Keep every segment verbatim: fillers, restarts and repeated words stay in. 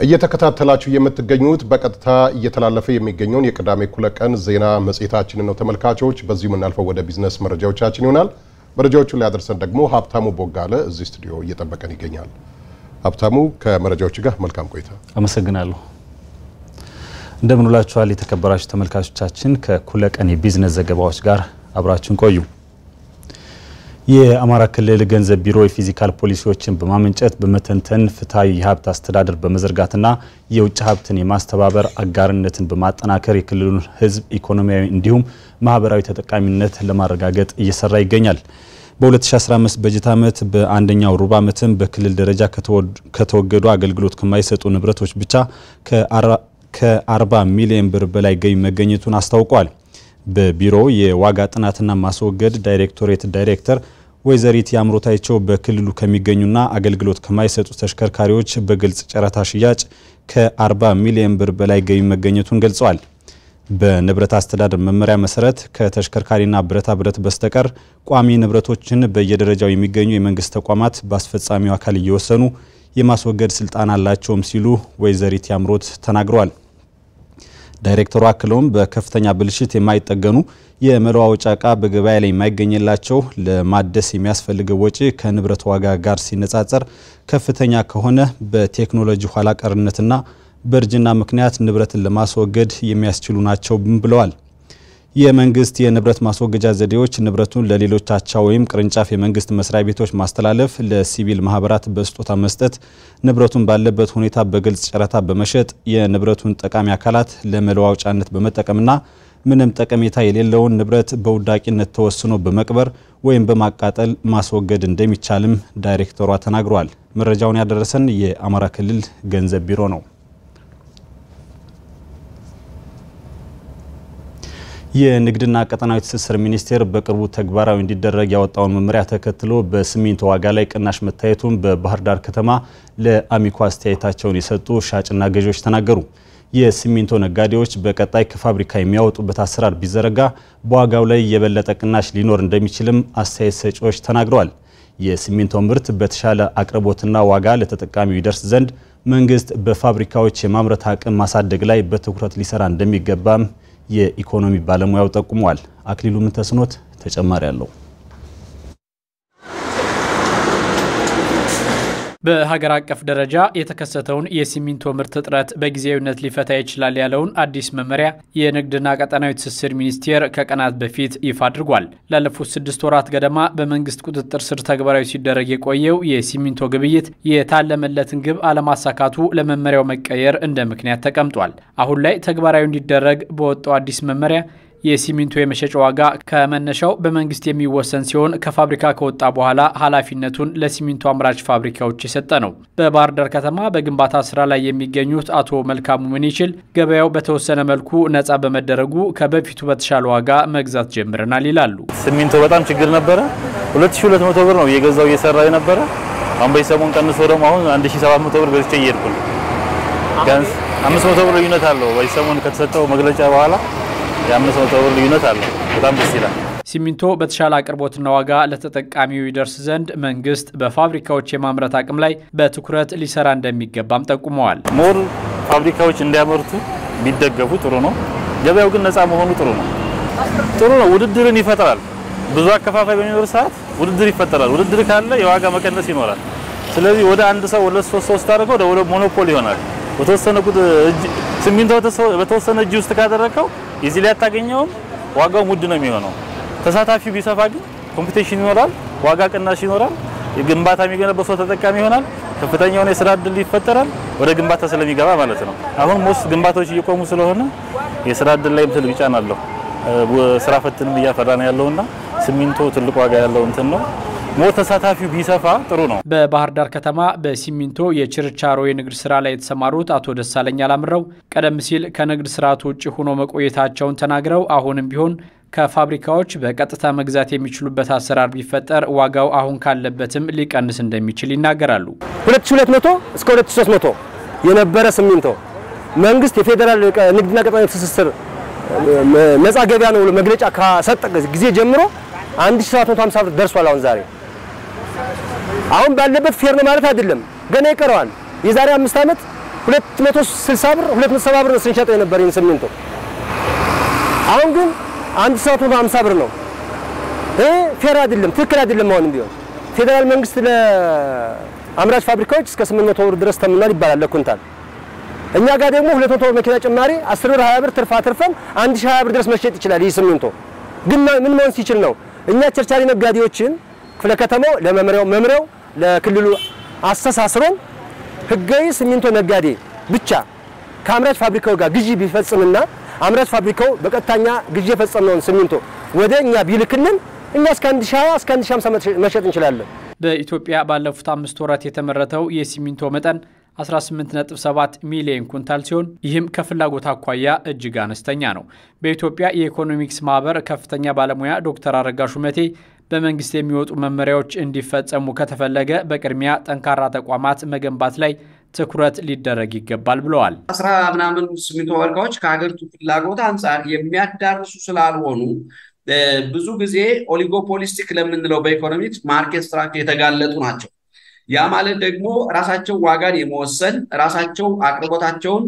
እየተከታተላችሁ የምትገኙት በቀጥታ እየተላለፈ የሚገኘውን የቅዳሜ እኩለ ቀን ዜና መጽሔታችንን ነው ተመልካቾች። በዚሁ ምናልፈው ወደ ቢዝነስ መረጃዎቻችን ይሆናል። መረጃዎቹን ሊያደርሰን ደግሞ ሀብታሙ ቦጋለ እዚህ ስቱዲዮ እየጠበቀን ይገኛል። ሀብታሙ ከመረጃዎች ጋር መልካም ቆይታ። አመሰግናለሁ። እንደምን ውላችኋል የተከበራችሁ ተመልካቾቻችን። ከእኩለ ቀን የቢዝነስ ዘገባዎች ጋር አብራችሁን ቆዩ። የአማራ ክልል ገንዘብ ቢሮ የፊዚካል ፖሊሲዎችን በማመንጨት በመተንተን ፍትሃዊ የሀብት አስተዳደር በመዘርጋትና የውጭ ሀብትን የማስተባበር አጋርነትን በማጠናከር የክልሉን ሕዝብ ኢኮኖሚያዊ እንዲሁም ማህበራዊ ተጠቃሚነት ለማረጋገጥ እየሰራ ይገኛል። በ2015 በጀት ዓመት በአንደኛው ሩብ ዓመትም በክልል ደረጃ ከተወገዱ አገልግሎት ከማይሰጡ ንብረቶች ብቻ ከ40 ሚሊዮን ብር በላይ ገቢ መገኘቱን አስታውቋል። በቢሮው የዋጋ ጥናትና ማስወገድ ዳይሬክቶሬት ዳይሬክተር ወይዘሪት ያምሮታይቸው በክልሉ ከሚገኙና አገልግሎት ከማይሰጡ ተሽከርካሪዎች በግልጽ ጨረታ ሽያጭ ከ40 ሚሊዮን ብር በላይ ገቢ መገኘቱን ገልጸዋል። በንብረት አስተዳደር መመሪያ መሰረት ከተሽከርካሪና ብረታ ብረት በስተቀር ቋሚ ንብረቶችን በየደረጃው የሚገኙ የመንግስት ተቋማት በአስፈጻሚው አካል እየወሰኑ የማስወገድ ስልጣን አላቸውም ሲሉ ወይዘሪት ያምሮት ተናግረዋል። ዳይሬክተሩ አክለውም በከፍተኛ ብልሽት የማይጠገኑ የመለዋወጫ ዕቃ በገበያ ላይ የማይገኝላቸው ለማደስ የሚያስፈልገው ወጪ ከንብረት ዋጋ ጋር ሲነጻጸር ከፍተኛ ከሆነ በቴክኖሎጂ ኋላ ቀርነትና በእርጅና ምክንያት ንብረትን ለማስወገድ የሚያስችሉ ናቸው ብለዋል። የመንግስት የንብረት ማስወገጃ ዘዴዎች ንብረቱን ለሌሎች አቻ ወይም ቅርንጫፍ የመንግስት መስሪያ ቤቶች ማስተላለፍ፣ ለሲቪል ማህበራት በስጦታ መስጠት፣ ንብረቱን ባለበት ሁኔታ በግልጽ ጨረታ በመሸጥ የንብረቱን ጠቃሚ አካላት ለመለዋወጫነት በመጠቀምና ምንም ጠቀሜታ የሌለውን ንብረት በውዳቂነት ተወስኖ በመቅበር ወይም በማቃጠል ማስወገድ እንደሚቻልም ዳይሬክተሯ ተናግረዋል። መረጃውን ያደረሰን የአማራ ክልል ገንዘብ ቢሮ ነው። የንግድና ቀጠናዊ ትስስር ሚኒስቴር በቅርቡ ተግባራዊ እንዲደረግ ያወጣውን መመሪያ ተከትሎ በሲሚንቶ ዋጋ ላይ ቅናሽ መታየቱን በባህር ዳር ከተማ ለአሚኮ አስተያየታቸውን የሰጡ ሻጭና ገዢዎች ተናገሩ። የሲሚንቶ ነጋዴዎች በቀጣይ ከፋብሪካ የሚያወጡበት አሰራር ቢዘረጋ በዋጋው ላይ የበለጠ ቅናሽ ሊኖር እንደሚችልም አስተያየት ሰጪዎች ተናግረዋል። የሲሚንቶ ምርት በተሻለ አቅርቦትና ዋጋ ለተጠቃሚው ይደርስ ዘንድ መንግስት በፋብሪካዎች የማምረት አቅም ማሳደግ ላይ በትኩረት ሊሰራ እንደሚገባም የኢኮኖሚ ባለሙያው ጠቁመዋል። አክሊሉ ምንተስኖት ተጨማሪ ያለው በሀገር አቀፍ ደረጃ የተከሰተውን የሲሚንቶ ምርት እጥረት በጊዜያዊነት ሊፈታ ይችላል ያለውን አዲስ መመሪያ የንግድና ቀጠናዊ ትስስር ሚኒስቴር ከቀናት በፊት ይፋ አድርጓል። ላለፉት ስድስት ወራት ገደማ በመንግስት ቁጥጥር ስር ተግባራዊ ሲደረግ የቆየው የሲሚንቶ ግብይት የታለመለትን ግብ አለማሳካቱ ለመመሪያው መቀየር እንደ ምክንያት ተቀምጧል። አሁን ላይ ተግባራዊ እንዲደረግ በወጣው አዲስ መመሪያ የሲሚንቶ የመሸጫ ዋጋ ከመነሻው በመንግስት የሚወሰን ሲሆን ከፋብሪካ ከወጣ በኋላ ኃላፊነቱን ለሲሚንቶ አምራች ፋብሪካዎች የሰጠ ነው። በባህር ዳር ከተማ በግንባታ ስራ ላይ የሚገኙት አቶ መልካሙ ምንይችል ገበያው በተወሰነ መልኩ ነፃ በመደረጉ ከበፊቱ በተሻለ ዋጋ መግዛት ጀምረናል ይላሉ። ሲሚንቶ በጣም ችግር ነበረ። ሁለት ሺህ ሁለት መቶ ብር ነው እየገዛው እየሰራው የነበረ። አሁን በሰሞን ቀንሶ ደግሞ አሁን አንድ ሺህ ሰባት መቶ ብር ገዝቼ እየሄድኩ ነው። ጋንስ አምስት መቶ ብር ልዩነት አለው። በሰሞን ከተሰጠው መግለጫ በኋላ የአምስት መቶ ብር ልዩነት አለ። በጣም ደስ ይላል። ሲሚንቶ በተሻለ አቅርቦትና ዋጋ ለተጠቃሚው ይደርስ ዘንድ መንግስት በፋብሪካዎች የማምረት አቅም ላይ በትኩረት ሊሰራ እንደሚገባም ጠቁመዋል። ሞር ፋብሪካዎች እንዲያመርቱ ቢደገፉ ጥሩ ነው። ገበያው ግን ነፃ መሆኑ ጥሩ ነው። ጥሩ ነው። ውድድርን ይፈጥራል። ብዙ አከፋፋይ በሚኖር ሰዓት ውድድር ይፈጠራል። ውድድር ካለ የዋጋ መቀነስ ይኖራል። ስለዚህ ወደ አንድ ሰው ወደ ሶስት ሶስት አድርገው ወደ ሞኖፖል ይሆናል። በተወሰነ እጅ ሲሚንቶ በተወሰነ እጅ ውስጥ ካደረከው እዚህ ላይ አታገኘውም። ዋጋው ውድ ነው የሚሆነው። ተሳታፊው ቢሰፋ ግን ኮምፒቲሽን ይኖራል፣ ዋጋ ቅናሽ ይኖራል፣ የግንባታ የሚገነባው ሰው ተጠቃሚ ይሆናል፣ ከፍተኛ የሆነ የስራ ዕድል ይፈጠራል ወደ ግንባታ ስለሚገባ ማለት ነው። አሁን ሞስ ግንባታዎች እየቆሙ ስለሆነ የስራ ዕድል ላይ ትልቅ ጫና አለው። ስራ ፈትንም እያፈራ ነው ያለውና ሲሚንቶ ትልቅ ዋጋ ያለው እንትን ነው። ሞር ተሳታፊው ቢሰፋ ጥሩ ነው። በባህር ዳር ከተማ በሲሚንቶ የችርቻሮ የንግድ ስራ ላይ የተሰማሩት አቶ ደሳለኝ አላምረው ቀደም ሲል ከንግድ ስርዓቱ ውጪ ሆኖ መቆየታቸውን ተናግረው አሁንም ቢሆን ከፋብሪካዎች በቀጥታ መግዛት የሚችሉበት አሰራር ቢፈጠር ዋጋው አሁን ካለበትም ሊቀንስ እንደሚችል ይናገራሉ። ሁለት ሺህ ሁለት መቶ እስከ ሁለት ሺህ ሶስት መቶ የነበረ ሲሚንቶ መንግስት የፌደራል ንግድና ቀጠናዊ ትስስር ነፃ ገበያ ነው መግለጫ ከሰጠ ጊዜ ጀምሮ አንድ ሺህ ሰባት መቶ ሃምሳ ብር ደርሷል። አሁን ዛሬ አሁን ባለበት ፌር ነው ማለት አይደለም፣ ገና ይቀረዋል። የዛሬ አምስት ዓመት ሁለት መቶ ስልሳ ብር ሁለት መቶ ሰባ ብር ስንሸጥ የነበር ይሄን ሲሚንቶ አሁን ግን አንድ መቶ ሃምሳ ብር ነው። ይሄ ፌር አይደለም፣ ትክክል አይደለም። አሁን ቢሆን ፌደራል መንግስት ለአምራች ፋብሪካዎች እስከ ስምንት መቶ ብር ድረስ ተምኗል ይባላል ለኩንታል። እኛ ጋር ደግሞ ሁለት መቶ ብር መኪና ጭማሪ አስር ብር ሃያ ብር ትርፋ ትርፈን አንድ ሺህ ሃያ ብር ድረስ መሸጥ ይችላል። ይህ ሲሚንቶ ግን ምን መሆን ሲችል ነው እኛ ቸርቻሪ ነጋዴዎችን ክፍለ ከተማው ለመምሪያው መምሪያው ለክልሉ አስተሳስሮን ህጋዊ ሲሚንቶ ነጋዴ ብቻ ከአምራች ፋብሪካው ጋር ግዢ ቢፈጽምና አምራች ፋብሪካው በቀጥታኛ ግዢ የፈጸመውን ሲሚንቶ ወደኛ ቢልክልን እኛ እስከ አንድ ሺህ ሃያ እስከ አንድ ሺህ ሃምሳ መሸጥ እንችላለን። በኢትዮጵያ ባለፉት አምስት ወራት የተመረተው የሲሚንቶ መጠን አስራ ስምንት ነጥብ ሰባት ሚሊዮን ኩንታል ሲሆን ይህም ከፍላጎት አኳያ እጅግ አነስተኛ ነው። በኢትዮጵያ የኢኮኖሚክስ ማህበር ከፍተኛ ባለሙያ ዶክተር አረጋ ሹመቴ በመንግስት የሚወጡ መመሪያዎች እንዲፈጸሙ ከተፈለገ በቅድሚያ ጠንካራ ተቋማት መገንባት ላይ ትኩረት ሊደረግ ይገባል ብለዋል። አስራ ምናምን ሲሚንቶ ፋብሪካዎች ከሀገሪቱ ፍላጎት አንፃር የሚያዳርሱ ስላልሆኑ ብዙ ጊዜ ኦሊጎፖሊስቲክ ለምንለው በኢኮኖሚክስ ማርኬት ስትራክቸር የተጋለጡ ናቸው። ያ ማለት ደግሞ ራሳቸው ዋጋን የመወሰን ራሳቸው አቅርቦታቸውን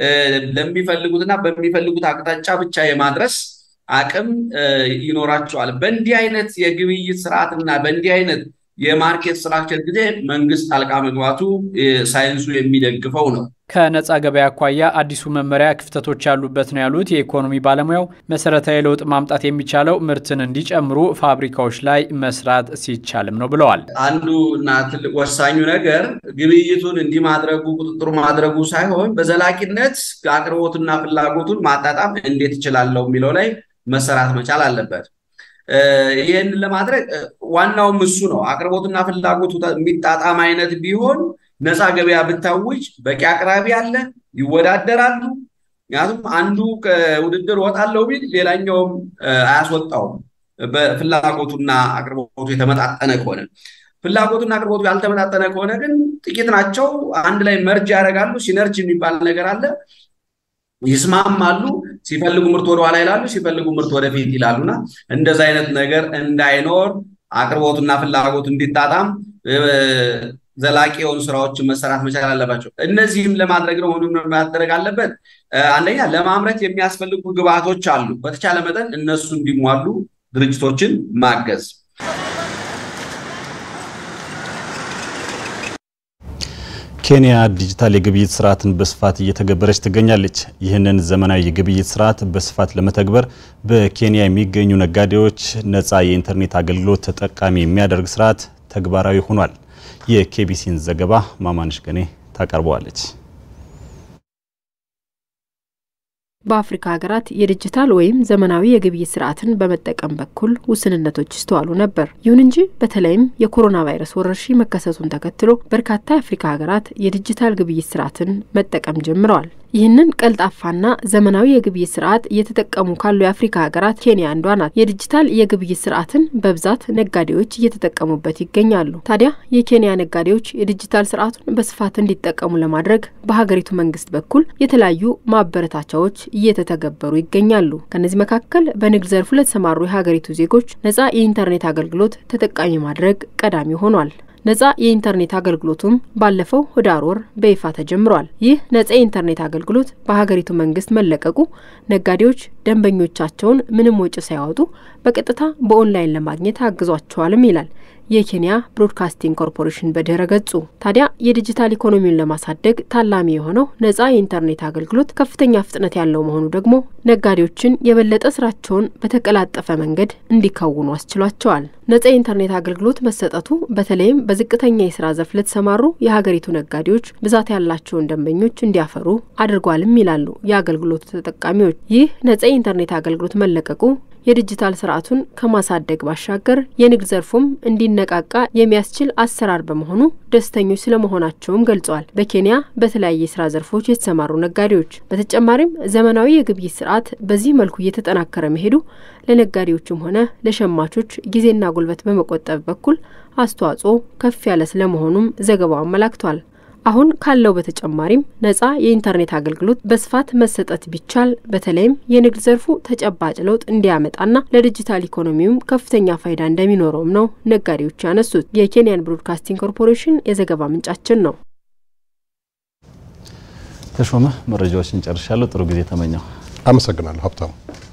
ለሚፈልጉትና በሚፈልጉት አቅጣጫ ብቻ የማድረስ አቅም ይኖራቸዋል። በእንዲህ አይነት የግብይት ስርዓትና በእንዲህ አይነት የማርኬት ስትራክቸር ጊዜ መንግስት ጣልቃ መግባቱ ሳይንሱ የሚደግፈው ነው። ከነጻ ገበያ አኳያ አዲሱ መመሪያ ክፍተቶች ያሉበት ነው ያሉት የኢኮኖሚ ባለሙያው መሰረታዊ ለውጥ ማምጣት የሚቻለው ምርትን እንዲጨምሩ ፋብሪካዎች ላይ መስራት ሲቻልም ነው ብለዋል። አንዱና ትልቅ ወሳኙ ነገር ግብይቱን እንዲማድረጉ ቁጥጥሩ ማድረጉ ሳይሆን በዘላቂነት አቅርቦትና ፍላጎቱን ማጣጣም እንዴት ይችላል የሚለው ላይ መሰራት መቻል አለበት። ይሄን ለማድረግ ዋናው እሱ ነው። አቅርቦትና ፍላጎቱ የሚጣጣም አይነት ቢሆን ነፃ ገበያ ብታውጅ በቂ አቅራቢ አለ፣ ይወዳደራሉ። ያቱም አንዱ ከውድድር ወጣለው ቢል ሌላኛውም አያስወጣውም። በፍላጎቱና አቅርቦቱ የተመጣጠነ ከሆነ ፍላጎቱና አቅርቦቱ ያልተመጣጠነ ከሆነ ግን ጥቂት ናቸው አንድ ላይ መርጅ ያደርጋሉ። ሲነርጂ የሚባል ነገር አለ። ይስማማሉ፣ ሲፈልጉ ምርት ወደ ኋላ ይላሉ፣ ሲፈልጉ ምርት ወደ ፊት ይላሉና እንደዛ አይነት ነገር እንዳይኖር አቅርቦቱና ፍላጎቱ እንዲጣጣም ዘላቂውን ስራዎችን መሰራት መቻል አለባቸው። እነዚህም ለማድረግ ነው ሆኖ ማድረግ አለበት። አንደኛ ለማምረት የሚያስፈልጉ ግብአቶች አሉ። በተቻለ መጠን እነሱ እንዲሟሉ ድርጅቶችን ማገዝ። ኬንያ ዲጂታል የግብይት ስርዓትን በስፋት እየተገበረች ትገኛለች። ይህንን ዘመናዊ የግብይት ስርዓት በስፋት ለመተግበር በኬንያ የሚገኙ ነጋዴዎች ነፃ የኢንተርኔት አገልግሎት ተጠቃሚ የሚያደርግ ስርዓት ተግባራዊ ሆኗል። የኬቢሲን ዘገባ ማማንሽ ገኔ ታቀርበዋለች። በአፍሪካ ሀገራት የዲጂታል ወይም ዘመናዊ የግብይት ስርዓትን በመጠቀም በኩል ውስንነቶች ይስተዋሉ ነበር። ይሁን እንጂ በተለይም የኮሮና ቫይረስ ወረርሽኝ መከሰቱን ተከትሎ በርካታ የአፍሪካ ሀገራት የዲጂታል ግብይት ስርዓትን መጠቀም ጀምረዋል። ይህንን ቀልጣፋና ዘመናዊ የግብይት ስርዓት እየተጠቀሙ ካሉ የአፍሪካ ሀገራት ኬንያ አንዷ ናት። የዲጂታል የግብይት ስርዓትን በብዛት ነጋዴዎች እየተጠቀሙበት ይገኛሉ። ታዲያ የኬንያ ነጋዴዎች የዲጂታል ስርዓቱን በስፋት እንዲጠቀሙ ለማድረግ በሀገሪቱ መንግስት በኩል የተለያዩ ማበረታቻዎች እየተተገበሩ ይገኛሉ። ከነዚህ መካከል በንግድ ዘርፉ ለተሰማሩ የሀገሪቱ ዜጎች ነፃ የኢንተርኔት አገልግሎት ተጠቃሚ ማድረግ ቀዳሚ ሆኗል። ነፃ የኢንተርኔት አገልግሎቱም ባለፈው ህዳር ወር በይፋ ተጀምሯል። ይህ ነፃ የኢንተርኔት አገልግሎት በሀገሪቱ መንግስት መለቀቁ ነጋዴዎች ደንበኞቻቸውን ምንም ወጪ ሳያወጡ በቀጥታ በኦንላይን ለማግኘት አግዟቸዋልም ይላል የኬንያ ብሮድካስቲንግ ኮርፖሬሽን በድረ ገጹ። ታዲያ የዲጂታል ኢኮኖሚውን ለማሳደግ ታላሚ የሆነው ነፃ የኢንተርኔት አገልግሎት ከፍተኛ ፍጥነት ያለው መሆኑ ደግሞ ነጋዴዎችን የበለጠ ስራቸውን በተቀላጠፈ መንገድ እንዲከውኑ አስችሏቸዋል። ነፃ የኢንተርኔት አገልግሎት መሰጠቱ በተለይም በዝቅተኛ የስራ ዘርፍ ለተሰማሩ የሀገሪቱ ነጋዴዎች ብዛት ያላቸውን ደንበኞች እንዲያፈሩ አድርጓልም ይላሉ የአገልግሎቱ ተጠቃሚዎች። ይህ ነፃ የኢንተርኔት አገልግሎት መለቀቁ የዲጂታል ስርዓቱን ከማሳደግ ባሻገር የንግድ ዘርፉም እንዲነቃቃ የሚያስችል አሰራር በመሆኑ ደስተኞች ስለመሆናቸውም ገልጸዋል። በኬንያ በተለያየ ስራ ዘርፎች የተሰማሩ ነጋዴዎች በተጨማሪም ዘመናዊ የግብይት ስርዓት በዚህ መልኩ እየተጠናከረ መሄዱ ለነጋዴዎችም ሆነ ለሸማቾች ጊዜና ጉልበት በመቆጠብ በኩል አስተዋጽኦ ከፍ ያለ ስለመሆኑም ዘገባው አመላክቷል። አሁን ካለው በተጨማሪም ነፃ የኢንተርኔት አገልግሎት በስፋት መሰጠት ቢቻል በተለይም የንግድ ዘርፉ ተጨባጭ ለውጥ እንዲያመጣና ለዲጂታል ኢኮኖሚውም ከፍተኛ ፋይዳ እንደሚኖረውም ነው ነጋዴዎች ያነሱት። የኬንያን ብሮድካስቲንግ ኮርፖሬሽን የዘገባ ምንጫችን ነው። ተሾመ መረጃዎችን ጨርሻለሁ ጥሩ ጊዜ ተመኘው አመሰግናለሁ ሀብታሙ